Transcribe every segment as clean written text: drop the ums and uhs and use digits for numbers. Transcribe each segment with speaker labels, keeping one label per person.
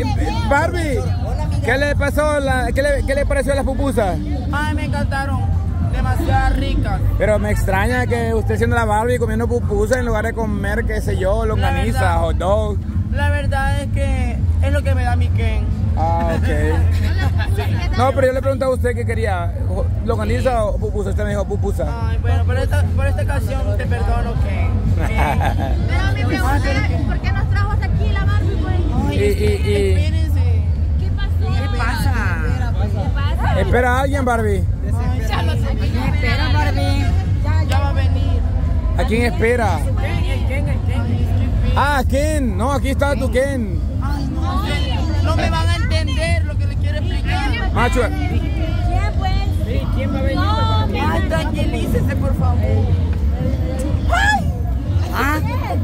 Speaker 1: Barbie, ¿qué le pasó? ¿Qué le pareció las pupusas?
Speaker 2: Ay, me encantaron. Demasiado ricas.
Speaker 1: Pero me extraña que usted siendo la Barbie comiendo pupusas en lugar de comer, qué sé yo, longaniza, hot dog.
Speaker 2: La verdad es que es lo que me da mi Ken.
Speaker 1: Ah, ok. No, pero yo le preguntaba a usted qué quería, longaniza o pupusa. Usted me dijo pupusa.
Speaker 2: Ay, bueno, por esta ocasión te perdono, Ken.
Speaker 3: Pero mi pregunta es, ¿por qué nos trajo hasta aquí la Barbie, pues?
Speaker 2: Espérense.
Speaker 3: ¿Qué pasó?
Speaker 2: ¿Qué pasa?
Speaker 3: ¿Qué pasa?
Speaker 1: ¿Espera a alguien, Barbie?
Speaker 2: Ya lo sé.
Speaker 3: Espera, Barbie.
Speaker 2: Ya va a venir.
Speaker 1: ¿A quién espera?
Speaker 2: El Ken.
Speaker 1: Ah, Ken. No, aquí está tu Ken.
Speaker 2: Ay, no me van a entender lo que le quiero explicar.
Speaker 1: Macho.
Speaker 3: ¿Quién, pues?
Speaker 2: Sí, ¿quién va a venir?
Speaker 3: No,
Speaker 2: Ay, tranquilícese, por favor. Ay.
Speaker 3: ¿Ah?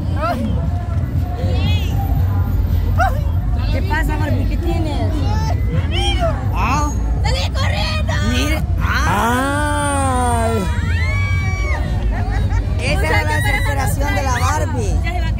Speaker 3: ¿Qué pasa, Barbie? ¿Qué tienes?
Speaker 2: Ah.
Speaker 3: ¡Salí corriendo!
Speaker 2: Mire.
Speaker 1: Ay.
Speaker 4: Esa era la desesperación de la Barbie.
Speaker 3: Ya se va a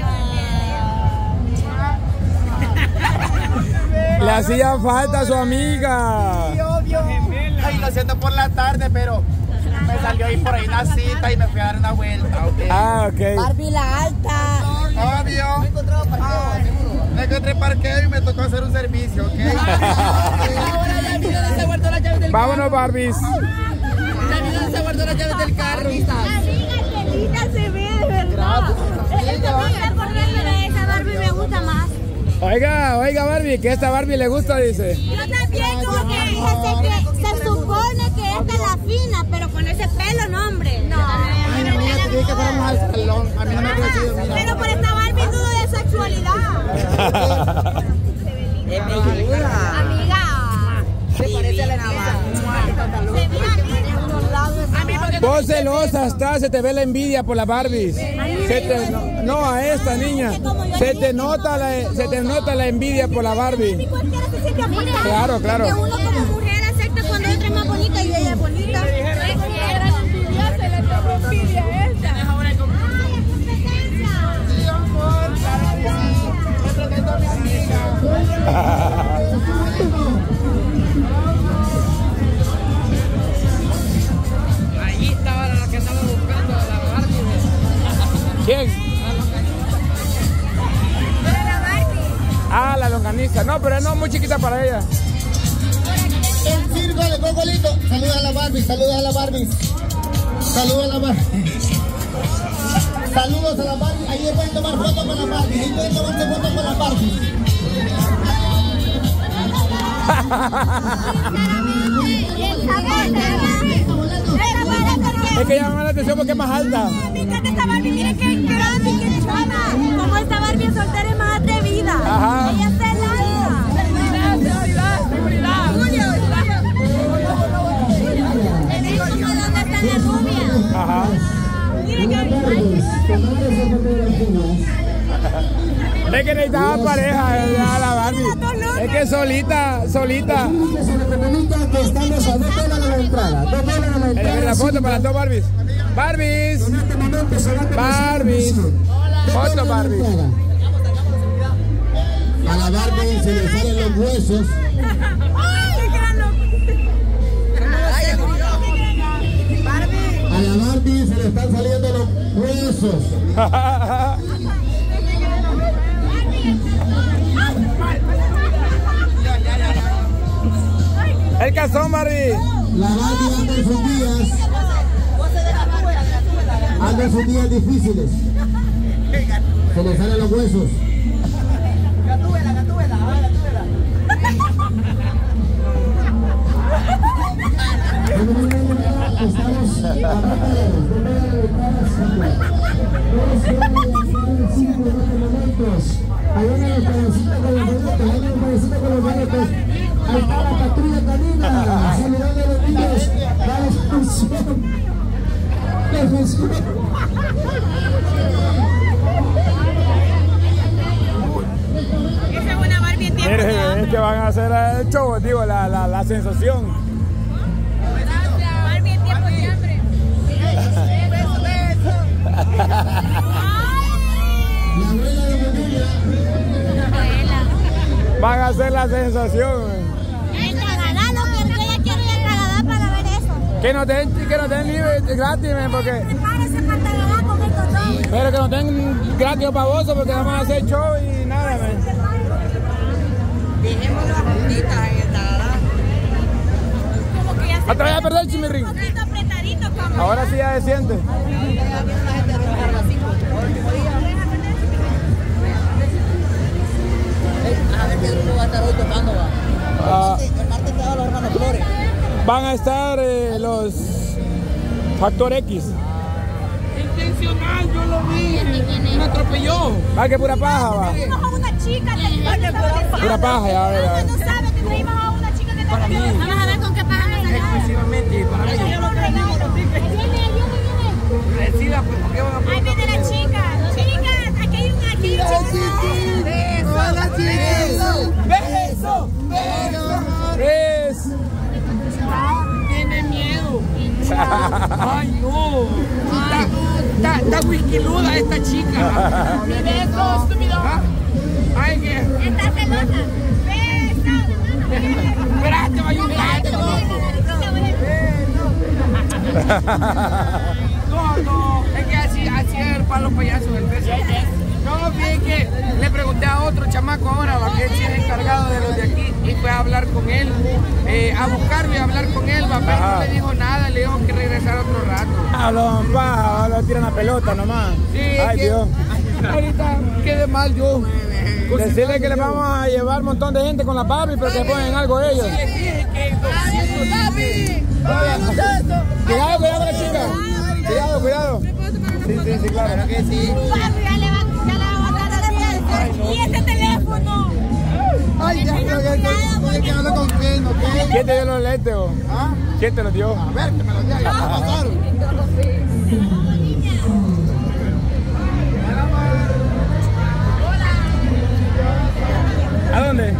Speaker 3: quedar.
Speaker 1: Le hacía falta a su amiga.
Speaker 2: Sí, obvio. Ay, lo siento por la tarde, pero me salió ahí por ahí una cita y me fui a dar una vuelta, ¿ok?
Speaker 1: Ah, ok.
Speaker 4: Barbie la alta.
Speaker 2: Obvio. No encontré parqueo y me tocó hacer un servicio, ¿ok? Ahora ya vi dónde se guardó la llave del carro.
Speaker 1: Vámonos, Barbies.
Speaker 2: Ya vi dónde se guardó la llave del carro.
Speaker 3: Amiga, qué linda se ve, de verdad. Pero esa Barbie me gusta más.
Speaker 1: Oiga, Barbie, que esta Barbie le gusta, dice.
Speaker 3: Yo también, como que fíjate que se supone que esta es la fina, pero con ese pelo, no, hombre. No.
Speaker 2: Ay, no, mira, te dije que fuéramos al salón. A mí no me ha crecido, mira.
Speaker 3: Pero por esta Barbie dudo de sexualidad.
Speaker 4: Es peluda.
Speaker 3: Amiga.
Speaker 2: Se parece a la niña.
Speaker 3: Se mira
Speaker 1: Vos celosa estás, se te ve la envidia por las Barbies. No, a esta niña. Se te nota la envidia por la Barbie.
Speaker 3: cualquiera se siente apoyada.
Speaker 1: Claro, claro.
Speaker 3: Que uno como mujer acepta cuando otra es más bonita y ella es bonita. Se le tomó envidia a esta.
Speaker 2: Ahora con
Speaker 3: competencia.
Speaker 2: sí, amor, claro que sí. Me presento a mi amiga. Allí estaba la que estaba buscando la Barbie.
Speaker 1: ¿Quién?
Speaker 3: Pero la Barbie.
Speaker 1: Ah, la longaniza. No, pero no muy chiquita para ella.
Speaker 5: El circo de Cocolico. Saluda a la Barbie, saluda a la Barbie. Saluda a la Barbie. Saludos a la Barbie. Ahí pueden tomar fotos con la Barbie. Ahí pueden tomarse fotos con la Barbie.
Speaker 1: Es que llama la atención porque es más alta.
Speaker 3: Me encanta esta Barbie, miren qué grande, qué chona. Como esta Barbie soltera es más atrevida.
Speaker 1: Ajá.
Speaker 3: Ella se lanza.
Speaker 2: Seguridad.
Speaker 3: ¿Dónde está la rubia?
Speaker 1: Ajá.
Speaker 3: Miren qué
Speaker 1: Es que necesitaba pareja, ¿verdad? La Barbie. Es que solita.
Speaker 5: Se le comunica que estamos a 2 dólares de la entrada. 2 dólares de la entrada.
Speaker 1: La foto para las dos Barbies. Barbies.
Speaker 5: En este momento se va a comenzar
Speaker 1: Barbies. Foto Barbies.
Speaker 5: A la Barbie se le salen los huesos. A la Barbie se le están saliendo los huesos.
Speaker 1: El calzón, Barbie.
Speaker 5: La Barbie anda en sus días. Anda en sus días difíciles. Se le salen los huesos.
Speaker 2: Gatúbela.
Speaker 5: Estamos a 2 Allá en el pedacito con los boletos, ahí está la patrulla canina, saludando a los niños, la expulsión.
Speaker 3: Esa es una Barbie en tiempo de
Speaker 1: Mire,
Speaker 3: hambre.
Speaker 1: es que van a hacer el show, digo, la sensación.
Speaker 3: Barbie en tiempo de hambre.
Speaker 5: La abuela de Bonilla.
Speaker 1: Van a hacer la sensación.
Speaker 3: El Tagadá, lo que ella quiere ir al Tagadá para ver eso.
Speaker 1: Que nos den libre gratis, porque...
Speaker 3: Prepárese para el Tagadá con el condón.
Speaker 1: Pero que nos den gratis pavoso porque vamos a hacer show y nada, man.
Speaker 4: Dejémoslo a juntitas en el Tagadá.
Speaker 3: Como que ya se
Speaker 1: Otra vez a perder el chimirrín.
Speaker 3: un poquito apretadito, como.
Speaker 1: Ahora sí ya se siente.
Speaker 4: A ver qué grupo va a estar hoy tocando, va. El martes te da los hermanos Flores.
Speaker 1: Van a estar los Factor X.
Speaker 2: Intencional, yo lo vi. Me atropelló.
Speaker 1: Va que pura paja, va.
Speaker 3: Traímos a una chica que
Speaker 1: Pura paja, ya, ya.
Speaker 3: no sabe que traímos a una chica que está bien. Vamos a ver con qué paja nos sacamos.
Speaker 2: Exclusivamente para mí. Decida, pues, ¿por qué van a
Speaker 3: Ahí viene la chica. Chicas, aquí hay un chico.
Speaker 2: Hola, chicos. Beso.
Speaker 1: Es.
Speaker 2: Tiene miedo. Ay, no. Está whiskyluda esta chica. Mi beso, estúpido. Ay, ¿qué?
Speaker 3: Está celosa. Beso.
Speaker 2: Espérate, va a ayudar. No, es que así es el palo payaso del beso. No, bien que le pregunté a otro chamaco ahora, que él sí es encargado de los de aquí, y fue a hablar con él, a buscarlo y a hablar con él, pero no le dijo nada, le dijo que regresara otro rato.
Speaker 1: Hablo paja, lo tiran la pelota nomás.
Speaker 2: Sí,
Speaker 1: Ay, Dios.
Speaker 2: Ahorita quedé mal yo.
Speaker 1: Decirle que le vamos a llevar un montón de gente con la Barbie, pero que ponen algo ellos.
Speaker 2: Les dije que 200.
Speaker 1: Cuidado con la chica. Cuidado. Sí, claro.
Speaker 2: Que sí.
Speaker 3: Papi, ya le va a botar la fiesta. Y este teléfono.
Speaker 2: Ay, ya, que hablo con quién, ¿ok?
Speaker 1: ¿Quién te dio los lentes, vos?
Speaker 2: ¿Ah?
Speaker 1: ¿Quién te los dio?
Speaker 2: A ver, que me lo diga, ya me pasaron.
Speaker 1: ¿A dónde?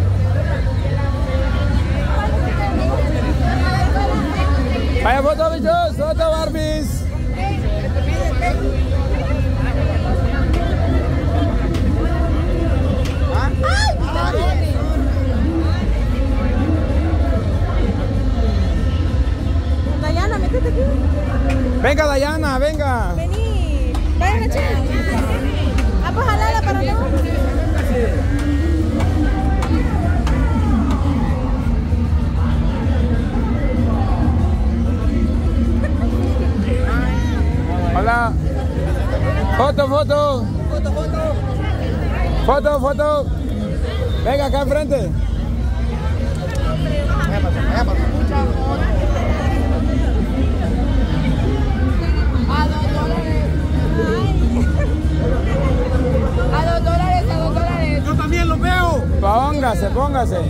Speaker 1: Vaya foto, bichos, foto, Barbies.
Speaker 3: Dayana, métete aquí.
Speaker 1: Venga, Dayana, venga.
Speaker 3: Vení. Ven, chica. Ah, pues jalala para no.
Speaker 1: Hola. Foto. Venga, acá enfrente.
Speaker 3: A $2.
Speaker 2: Yo también lo veo.
Speaker 1: Póngase.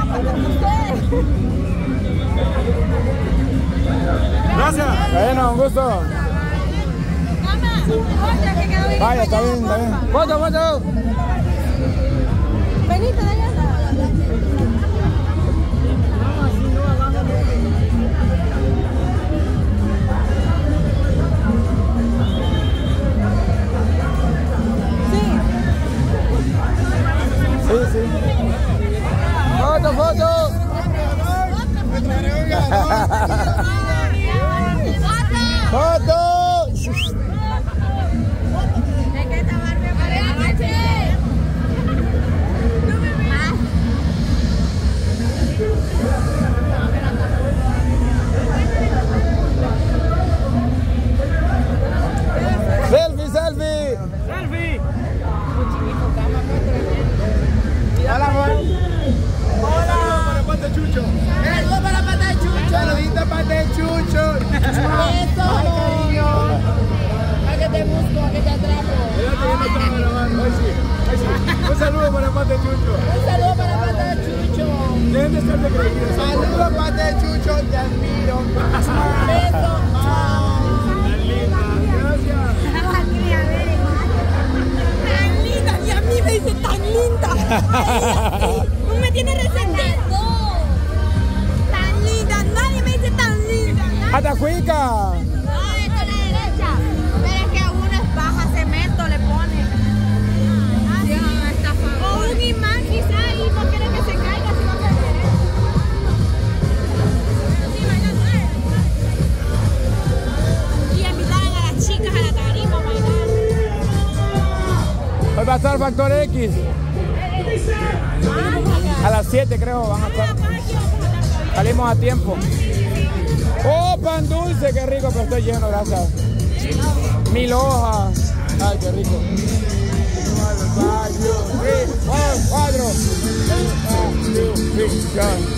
Speaker 2: Gracias.
Speaker 1: Bueno, un gusto. Vaya, está bien. Foto.
Speaker 3: Venite, Dayana.
Speaker 1: Sí. Foto. Foto.
Speaker 3: Es que esta Barbie aparece.
Speaker 1: Selfie. Hola, amor.
Speaker 2: Hola. Para Pata Chucho.
Speaker 4: Saludos para la pata de Chucho.
Speaker 2: Saludita para Pata Chucho.
Speaker 4: Eso.
Speaker 2: Ay, cariño.
Speaker 4: A que te busco, a que te atrapo.
Speaker 2: Un saludo para Pata Chucho.
Speaker 4: Un saludo para la pata de Chucho.
Speaker 2: Deben de estar de creído. Saludos Pata Chucho, te admiro.
Speaker 4: Beso.
Speaker 2: Tan linda. Gracias.
Speaker 3: Tan linda, y a mí me dice tan linda. No me tiene resentido. Tan linda, nadie me dice tan linda.
Speaker 1: Atacuica.
Speaker 3: No, esto es la derecha. Pero es que a uno es baja cemento le pone. O un imán quizá y no quiere que se
Speaker 1: Factor X. A las 7 creo van a estar. Salimos a tiempo. Oh, pan dulce, qué rico, pero estoy lleno, gracias. 1000 hojas. Ay, qué rico. 4.